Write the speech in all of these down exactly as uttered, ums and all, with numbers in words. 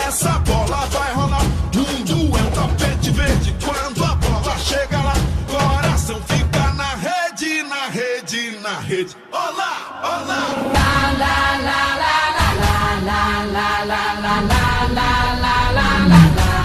essa bola vai rolar. Mundo é um tapete verde quando a bola chega lá. Coração fica na rede, na rede, na rede. Olá, olá. La la la la la la la la la la la la la.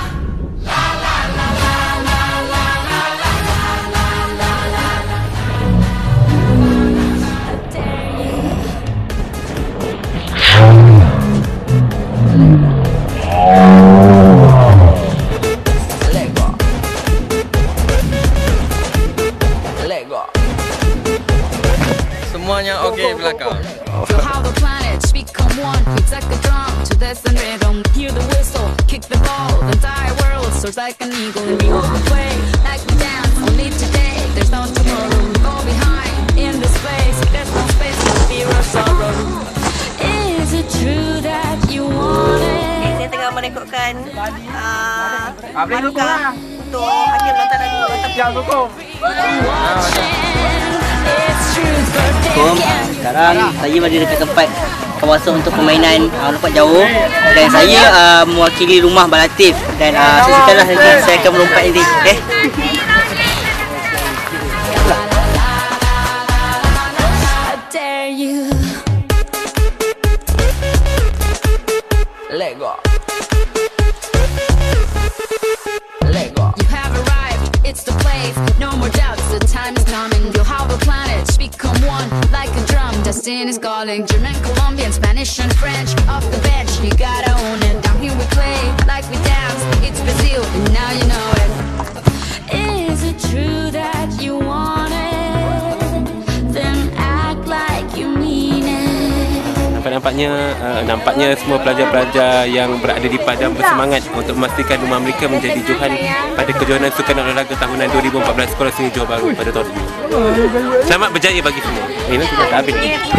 Semuanya okey belakang. Feel how the planets become one. It's like a drum to death and rhythm. Hear the whistle, kick the ball. The entire world soars like an eagle. And we all play like we dance only today. There's no tomorrow. Go behind in this place. There's no space for fear or sorrow. Is it true that you want it? Saya tengah merekodkan uh, Maluka untuk Hakim Lontar dan Lontar Hukum. Sekarang saya berada dekat tempat kawasan untuk permainan uh, lompat jauh dan saya uh, mewakili rumah Balatif dan uh, sesekali nanti saya akan melompat ini. Okay? Let go. Let go. You have arrived, it's the place. No more doubts, the time is coming. You'll have the planets become one like a drum. Destiny is calling. German, Colombian, Spanish, and French. Off the bench, you gotta own it. Down here we play like we dance. It's Brazil, and now you know it. Is it true that you want it? Then act like you mean it. Nampaknya uh, nampaknya semua pelajar-pelajar yang berada di Padang bersemangat untuk memastikan rumah mereka menjadi johan pada kejohanan sukan olahraga tahunan dua ribu empat belas Sekolah Seni Johor Bahru pada tahun ini. Selamat berjaya bagi semua. Ini nanti dah habis.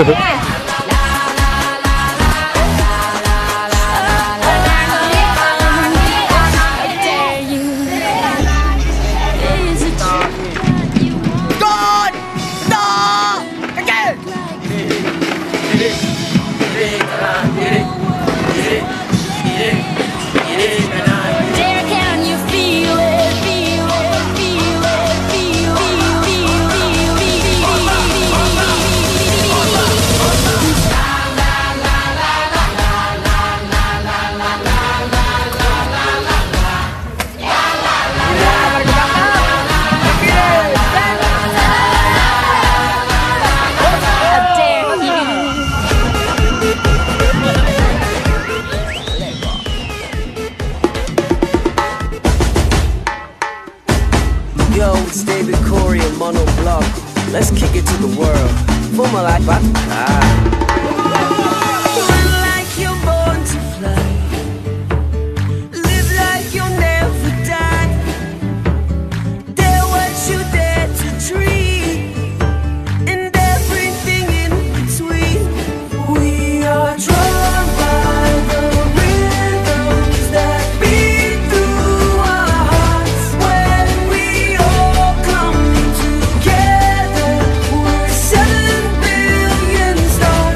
Yo, it's David Corey and Mono Block. Let's kick it to the world. For my life, ah. Stone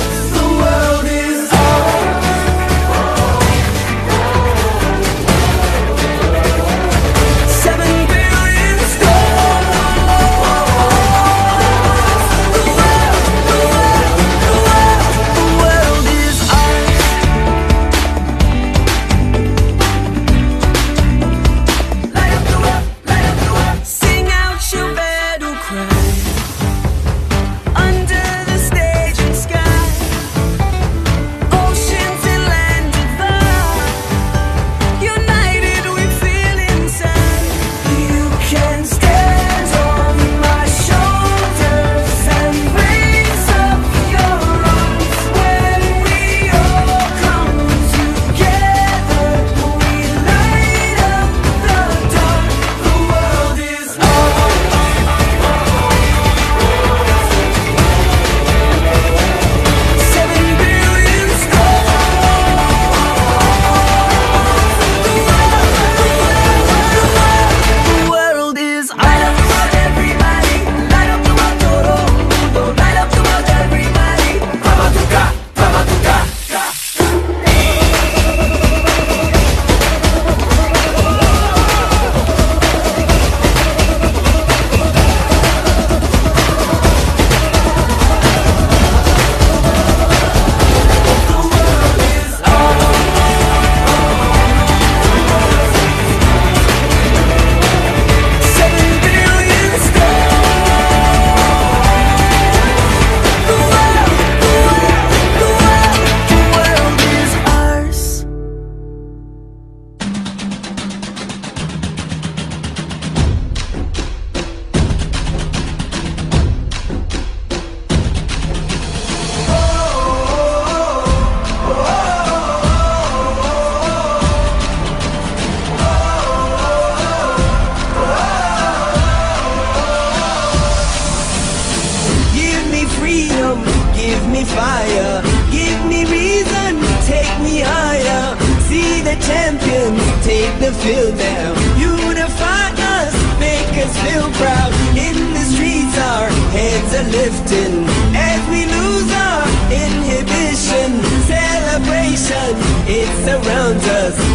never feel down. Unify us, make us feel proud. In the streets our heads are lifting as we lose our inhibition. Celebration, it surrounds us.